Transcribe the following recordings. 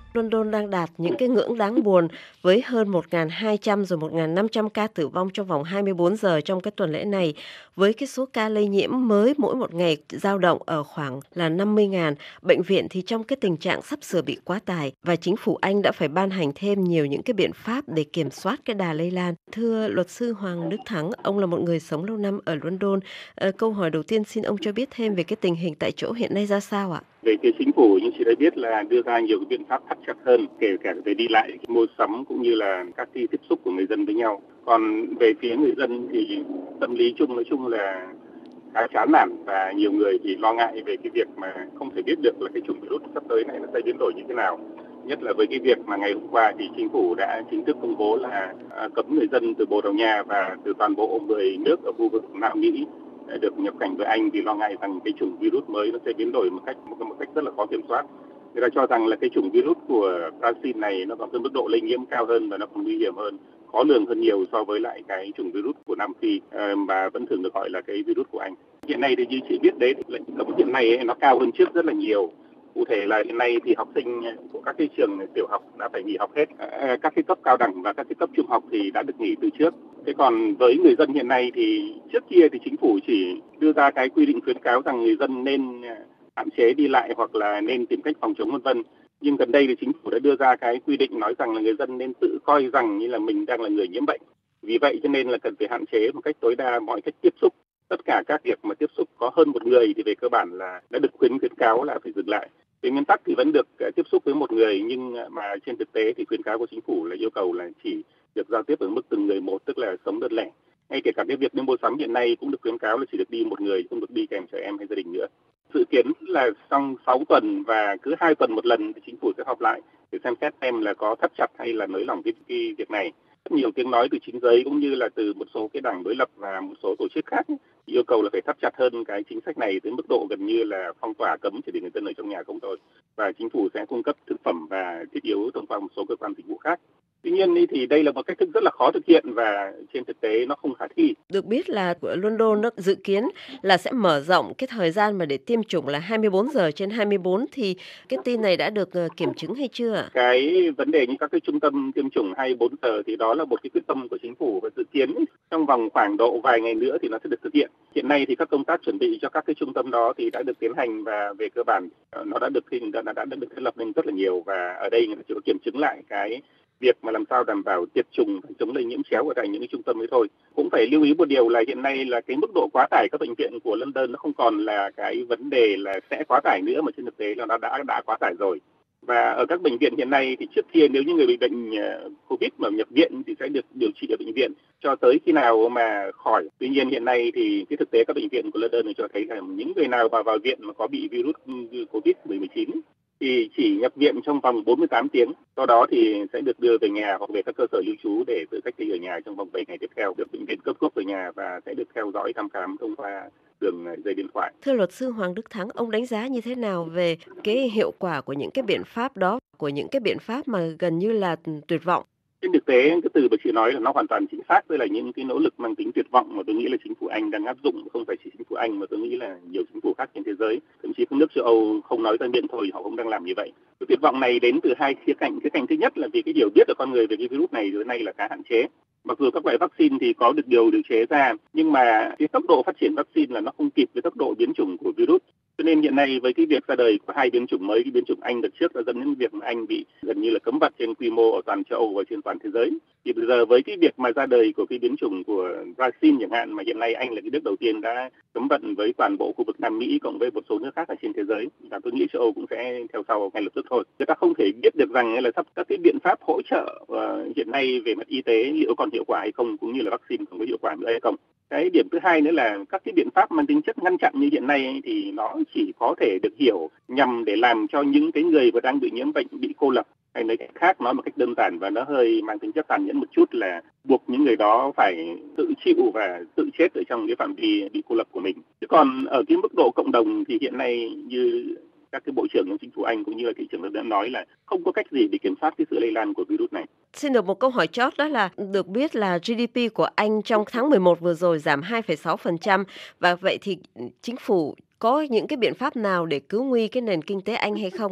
London đang đạt những cái ngưỡng đáng buồn với hơn 1.200 rồi 1.500 ca tử vong trong vòng 24 giờ trong cái tuần lễ này, với cái số ca lây nhiễm mới mỗi một ngày dao động ở khoảng là 50.000. Bệnh viện thì trong cái tình trạng sắp sửa bị quá tải và chính phủ Anh đã phải ban hành thêm nhiều những cái biện pháp để kiểm soát cái đà lây lan. Thưa luật sư Hoàng Đức Thắng, ông là một người sống lâu năm ở London. Câu hỏi đầu tiên xin ông cho biết thêm về cái tình hình tại chỗ hiện nay ra sao ạ? Về phía chính phủ, như chị đã biết là đưa ra nhiều cái biện pháp thắt chặt hơn, kể cả về đi lại, mua sắm cũng như là các cái tiếp xúc của người dân với nhau. Còn về phía người dân thì tâm lý chung nói chung là khá chán nản, và nhiều người thì lo ngại về cái việc mà không thể biết được là cái chủng virus sắp tới này nó sẽ biến đổi như thế nào. Nhất là với cái việc mà ngày hôm qua thì chính phủ đã chính thức công bố là cấm người dân từ Bồ Đào Nha và từ toàn bộ 10 nước ở khu vực Nam Mỹ được nhập cảnh với Anh, vì lo ngại rằng cái chủng virus mới nó sẽ biến đổi một cách rất là khó kiểm soát. Người ta cho rằng là cái chủng virus của Brazil này nó có cái mức độ lây nhiễm cao hơn và nó còn nguy hiểm hơn, khó lường hơn nhiều so với lại cái chủng virus của Nam Phi mà vẫn thường được gọi là cái virus của Anh. Hiện nay thì như chị biết đấy, lệnh cấm hiện nay ấy, nó cao hơn trước rất là nhiều. Cụ thể là hiện nay thì học sinh của các cái trường tiểu học đã phải nghỉ học hết. Các cái cấp cao đẳng và các cái cấp trung học thì đã được nghỉ từ trước. Thế còn với người dân hiện nay thì trước kia thì chính phủ chỉ đưa ra cái quy định khuyến cáo rằng người dân nên hạn chế đi lại hoặc là nên tìm cách phòng chống, vân vân. Nhưng gần đây thì chính phủ đã đưa ra cái quy định nói rằng là người dân nên tự coi rằng như là mình đang là người nhiễm bệnh. Vì vậy cho nên là cần phải hạn chế một cách tối đa mọi cách tiếp xúc. Tất cả các việc mà tiếp xúc có hơn một người thì về cơ bản là đã được khuyến cáo là phải dừng lại. Về nguyên tắc thì vẫn được tiếp xúc với một người, nhưng mà trên thực tế thì khuyến cáo của chính phủ là yêu cầu là chỉ được giao tiếp ở mức từng người một, tức là sống đơn lẻ. Ngay kể cả cái việc đi mua sắm hiện nay cũng được khuyến cáo là chỉ được đi một người, không được đi kèm trẻ em hay gia đình nữa. Dự kiến là trong 6 tuần và cứ 2 tuần một lần thì chính phủ sẽ họp lại để xem xét xem là có thắt chặt hay là nới lỏng cái việc này. Rất nhiều tiếng nói từ chính giới cũng như là từ một số cái đảng đối lập và một số tổ chức khác yêu cầu là phải thắt chặt hơn cái chính sách này tới mức độ gần như là phong tỏa, cấm chỉ để người dân ở trong nhà không thôi. Và chính phủ sẽ cung cấp thực phẩm và thiết yếu thông qua một số cơ quan dịch vụ khác. Tuy nhiên thì đây là một cách thức rất là khó thực hiện và trên thực tế nó không khả thi. Được biết là của London nó dự kiến là sẽ mở rộng cái thời gian mà để tiêm chủng là 24 giờ trên 24, thì cái tin này đã được kiểm chứng hay chưa ạ? Cái vấn đề như các cái trung tâm tiêm chủng 24 giờ thì đó là một cái quyết tâm của chính phủ, và dự kiến trong vòng khoảng độ vài ngày nữa thì nó sẽ được thực hiện. Hiện nay thì các công tác chuẩn bị cho các cái trung tâm đó thì đã được tiến hành, và về cơ bản nó đã được thiết lập lên rất là nhiều, và ở đây người ta chỉ có kiểm chứng lại cái việc mà làm sao đảm bảo tiệt trùng chống lây nhiễm chéo ở tại những cái trung tâm ấy thôi. Cũng phải lưu ý một điều là hiện nay là cái mức độ quá tải các bệnh viện của London nó không còn là cái vấn đề là sẽ quá tải nữa, mà trên thực tế là nó đã quá tải rồi. Và ở các bệnh viện hiện nay thì trước kia nếu như người bị bệnh Covid mà nhập viện thì sẽ được điều trị ở bệnh viện cho tới khi nào mà khỏi. Tuy nhiên hiện nay thì cái thực tế các bệnh viện của London cho thấy là những người nào vào viện mà có bị virus Covid-19 thì chỉ nhập viện trong vòng 48 tiếng. Sau đó thì sẽ được đưa về nhà hoặc về các cơ sở lưu trú để tự cách ly ở nhà trong vòng 7 ngày tiếp theo, được bệnh viện cấp thuốc về nhà và sẽ được theo dõi thăm khám thông qua đường dây điện thoại. Thưa luật sư Hoàng Đức Thắng, ông đánh giá như thế nào về cái hiệu quả của những cái biện pháp đó, của những cái biện pháp mà gần như là tuyệt vọng? Trên thực tế, cái từ mà chị nói là nó hoàn toàn chính xác, với là những cái nỗ lực mang tính tuyệt vọng mà tôi nghĩ là chính phủ Anh đang áp dụng, không phải chỉ chính phủ Anh mà tôi nghĩ là nhiều chính phủ khác trên thế giới, thậm chí các nước châu Âu không nói ra miệng thôi, họ cũng đang làm như vậy. Cái tuyệt vọng này đến từ hai khía cạnh. Khía cạnh thứ nhất là vì cái hiểu biết của con người về cái virus này giờ nay là khá hạn chế. Mặc dù các loại vaccine thì có được điều chế ra, nhưng mà cái tốc độ phát triển vaccine là nó không kịp với tốc độ biến chủng của virus. Cho nên hiện nay với cái việc ra đời của hai biến chủng mới, cái biến chủng Anh đợt trước đã dẫn đến việc mà Anh bị gần như là cấm vận trên quy mô ở toàn châu Âu và trên toàn thế giới. Thì bây giờ với cái việc mà ra đời của cái biến chủng của Brazil chẳng hạn, mà hiện nay Anh là cái nước đầu tiên đã cấm vận với toàn bộ khu vực Nam Mỹ cộng với một số nước khác ở trên thế giới, và tôi nghĩ châu Âu cũng sẽ theo sau ngay lập tức thôi. Người ta không thể biết được rằng là sắp các cái biện pháp hỗ trợ hiện nay về mặt y tế liệu còn hiệu quả hay không, cũng như là vaccine còn có hiệu quả nữa hay không. Cái điểm thứ hai nữa là các cái biện pháp mang tính chất ngăn chặn như hiện nay ấy, thì nó chỉ có thể được hiểu nhằm để làm cho những cái người mà đang bị nhiễm bệnh bị cô lập, hay nói cách khác, nói một cách đơn giản và nó hơi mang tính chất tàn nhẫn một chút là buộc những người đó phải tự chịu và tự chết ở trong cái phạm vi bị cô lập của mình. Chứ còn ở cái mức độ cộng đồng thì hiện nay như các cái bộ trưởng trong chính phủ Anh cũng như là thị trưởng đã nói là không có cách gì để kiểm soát cái sự lây lan của virus này. Xin được một câu hỏi chót, đó là được biết là GDP của Anh trong tháng 11 vừa rồi giảm 2,6%, và vậy thì chính phủ có những cái biện pháp nào để cứu nguy cái nền kinh tế Anh hay không ạ?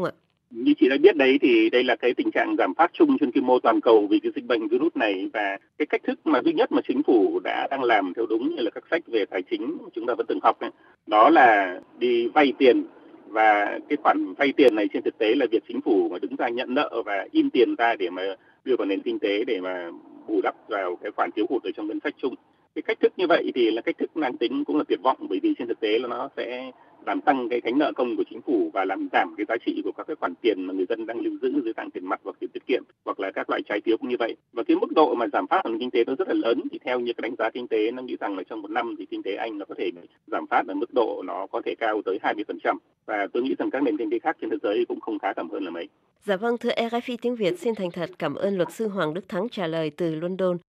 Như chị đã biết đấy thì đây là cái tình trạng giảm phát chung trên quy mô toàn cầu vì cái dịch bệnh virus này, và cái cách thức mà duy nhất mà chính phủ đang làm theo đúng như là các sách về tài chính chúng ta vẫn từng học ấy, đó là đi vay tiền. Và cái khoản vay tiền này trên thực tế là việc chính phủ mà đứng ra nhận nợ và in tiền ra để mà đưa vào nền kinh tế để mà bù đắp vào cái khoản thiếu hụt ở trong ngân sách chung. Cái cách thức như vậy thì là cách thức mang tính cũng là tuyệt vọng, bởi vì trên thực tế là nó sẽ làm tăng cái gánh nợ công của chính phủ và làm giảm cái giá trị của các cái khoản tiền mà người dân đang lưu giữ dưới dạng tiền mặt hoặc tiền tiết kiệm hoặc là các loại trái phiếu cũng như vậy. Và cái mức độ mà giảm phát ở nền kinh tế nó rất là lớn, thì theo như cái đánh giá kinh tế nó nghĩ rằng là trong một năm thì kinh tế Anh nó có thể giảm phát ở mức độ nó có thể cao tới 20%, và tôi nghĩ rằng các nền kinh tế khác trên thế giới cũng không khá cảm hơn là mấy. Dạ vâng, thưa RFI tiếng Việt, xin thành thật cảm ơn luật sư Hoàng Đức Thắng trả lời từ London.